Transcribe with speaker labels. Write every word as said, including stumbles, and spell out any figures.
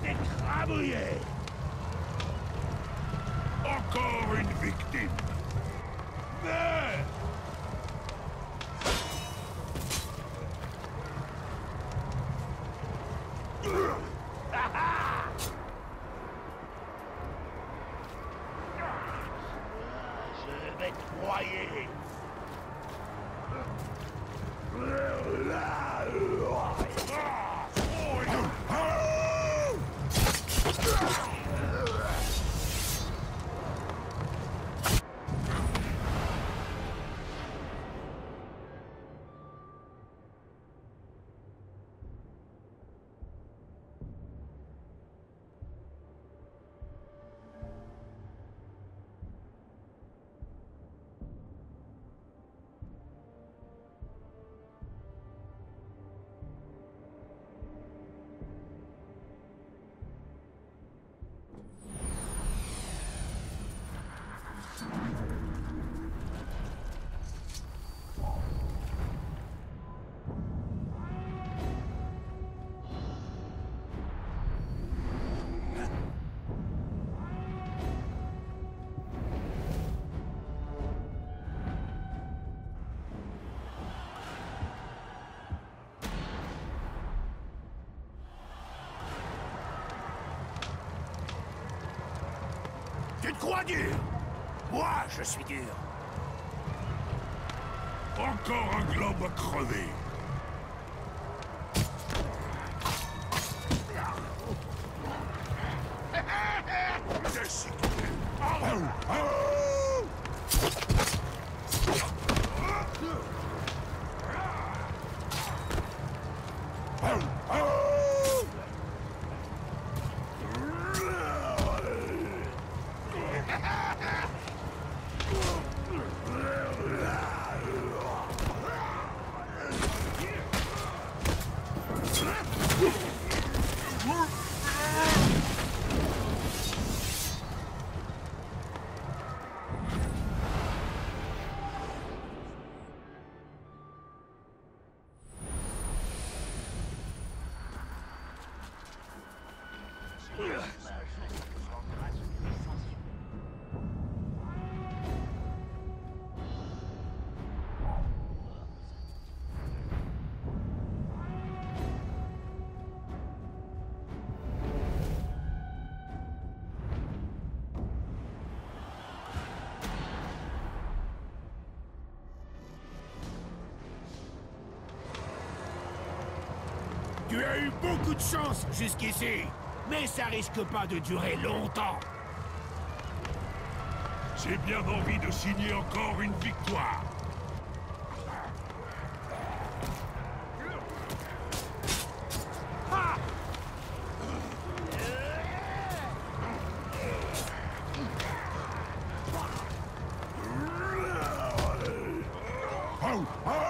Speaker 1: écrabouillé.
Speaker 2: Encore une victime.
Speaker 1: Mais... Ah ah! Je vais te broyer.
Speaker 2: Tu te crois dur? Moi, je suis dur. Encore un globe à crever.
Speaker 1: Tu as eu beaucoup de chance jusqu'ici, mais ça risque pas de durer longtemps.
Speaker 2: J'ai bien envie de signer encore une victoire.
Speaker 1: Ah!
Speaker 2: Oh, oh!